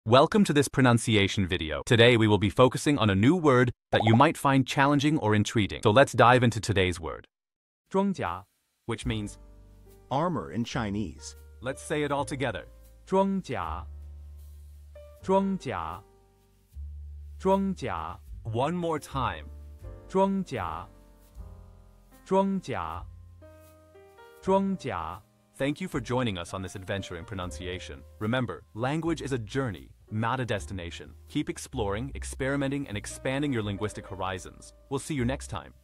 Welcome to this pronunciation video. Today we will be focusing on a new word that you might find challenging or intriguing. So let's dive into today's word. 装甲 Which means, armor in Chinese. let's say it all together. 装甲装甲装甲 One more time. 装甲装甲装甲 Thank you for joining us on this adventure in pronunciation. Remember, language is a journey, not a destination. Keep exploring, experimenting, and expanding your linguistic horizons. We'll see you next time.